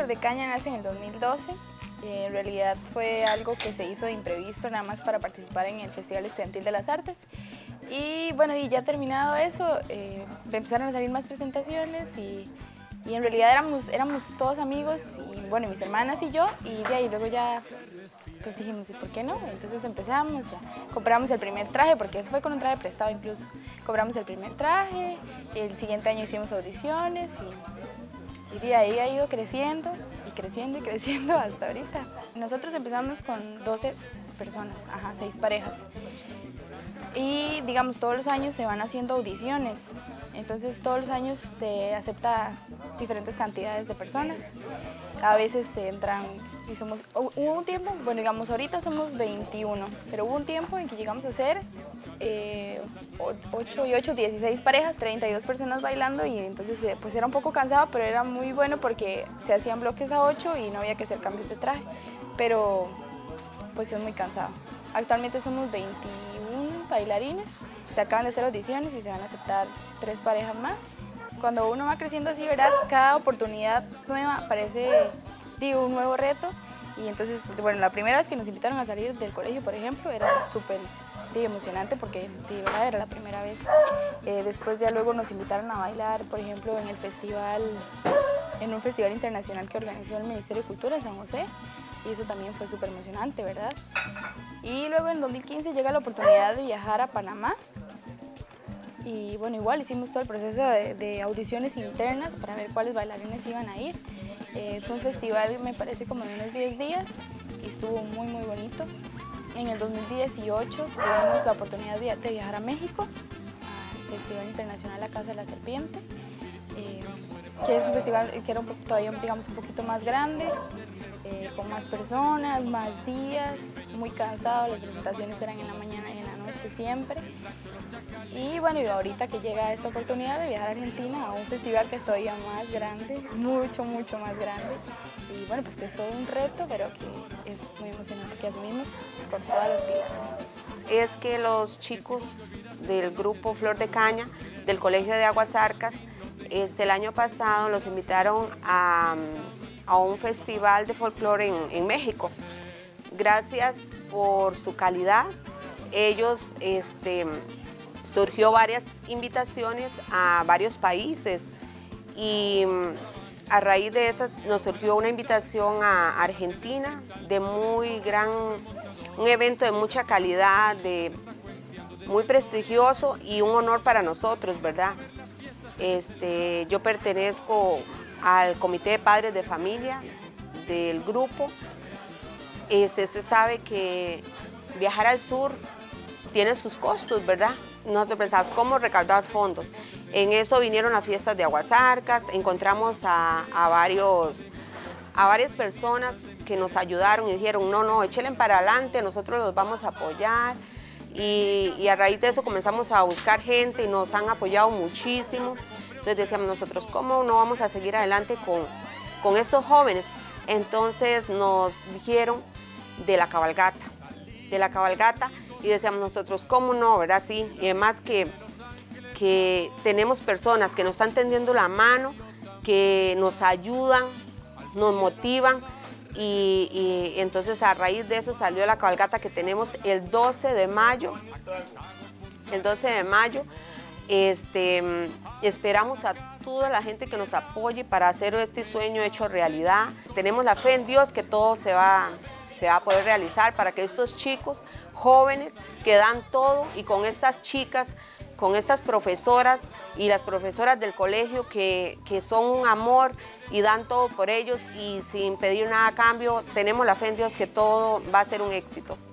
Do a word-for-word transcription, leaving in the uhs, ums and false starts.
de Caña nace en el dos mil doce. Eh, en realidad fue algo que se hizo de imprevisto, nada más para participar en el Festival Estudiantil de las Artes. Y bueno, y ya terminado eso, eh, empezaron a salir más presentaciones y, y en realidad éramos, éramos todos amigos, y bueno, mis hermanas y yo, y de ahí luego ya pues dijimos, ¿y por qué no? Entonces empezamos, ya, compramos el primer traje, porque eso fue con un traje prestado incluso. Compramos el primer traje, el siguiente año hicimos audiciones y, y de ahí ha ido creciendo y creciendo y creciendo hasta ahorita. Nosotros empezamos con doce personas, ajá, seis parejas. Y digamos, todos los años se van haciendo audiciones, entonces todos los años se acepta diferentes cantidades de personas. A veces se entran y somos, hubo un tiempo, bueno digamos ahorita somos veintiuno, pero hubo un tiempo en que llegamos a ser eh, ocho y ocho, dieciséis parejas, treinta y dos personas bailando, y entonces pues era un poco cansado, pero era muy bueno porque se hacían bloques a ocho y no había que hacer cambios de traje, pero pues es muy cansado. Actualmente somos veintiún bailarines, se acaban de hacer audiciones y se van a aceptar tres parejas más. Cuando uno va creciendo así, ¿verdad? Cada oportunidad nueva parece, digo, un nuevo reto. Y entonces, bueno, la primera vez que nos invitaron a salir del colegio, por ejemplo, era súper emocionante porque de verdad era la primera vez. Eh, después ya luego nos invitaron a bailar, por ejemplo, en el festival, en un festival internacional que organizó el Ministerio de Cultura en San José. Y eso también fue súper emocionante, ¿verdad? Y luego en dos mil quince llega la oportunidad de viajar a Panamá. Y bueno, igual hicimos todo el proceso de, de audiciones internas para ver cuáles bailarines iban a ir. Eh, fue un festival, me parece, como de unos diez días y estuvo muy, muy bonito. En el dos mil dieciocho tuvimos la oportunidad de, de viajar a México, al Festival Internacional La Casa de la Serpiente, eh, que es un festival que era un, todavía, digamos, un poquito más grande, eh, con más personas, más días, muy cansado, las presentaciones eran en la mañana y en la noche siempre. Y bueno, y ahorita que llega esta oportunidad de viajar a Argentina a un festival que es todavía más grande, mucho, mucho más grande. Y bueno, pues que es todo un reto, pero que es muy emocionante que asumimos con todas las pilas. Es que los chicos del grupo Flor de Caña, del Colegio de Aguas Arcas, este, el año pasado los invitaron a, a un festival de folclore en, en México. Gracias por su calidad, ellos este, surgió varias invitaciones a varios países y a raíz de esas nos surgió una invitación a Argentina de muy gran, un evento de mucha calidad, de muy prestigioso y un honor para nosotros, ¿verdad? Este, yo pertenezco al Comité de Padres de Familia del grupo. Este, se sabe que viajar al sur tiene sus costos, ¿verdad? Nosotros pensamos cómo recaudar fondos. En eso vinieron las fiestas de Aguas Arcas, encontramos a, a, varios, a varias personas que nos ayudaron y dijeron, no, no, échenle para adelante, nosotros los vamos a apoyar. Y, y a raíz de eso comenzamos a buscar gente y nos han apoyado muchísimo. Entonces decíamos nosotros, ¿cómo no vamos a seguir adelante con, con estos jóvenes? Entonces nos dijeron de la cabalgata, de la cabalgata, y decíamos nosotros, ¿cómo no, verdad? Sí, y además que, que tenemos personas que nos están tendiendo la mano, que nos ayudan, nos motivan, y, y entonces a raíz de eso salió la cabalgata que tenemos el doce de mayo, el doce de mayo, este, esperamos a toda la gente que nos apoye para hacer este sueño hecho realidad. Tenemos la fe en Dios que todo se va, se va a poder realizar para que estos chicos jóvenes que dan todo y con estas chicas, con estas profesoras y las profesoras del colegio que, que son un amor y dan todo por ellos y sin pedir nada a cambio, tenemos la fe en Dios que todo va a ser un éxito.